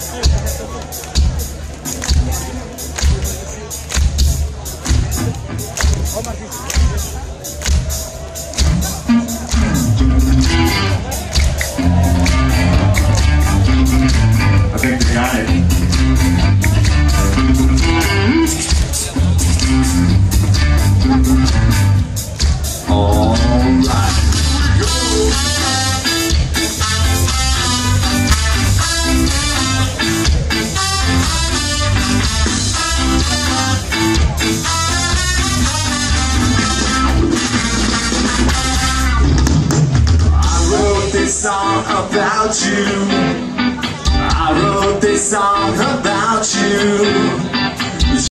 I think they got it. All right. I wrote this song about you. I wrote this song about you.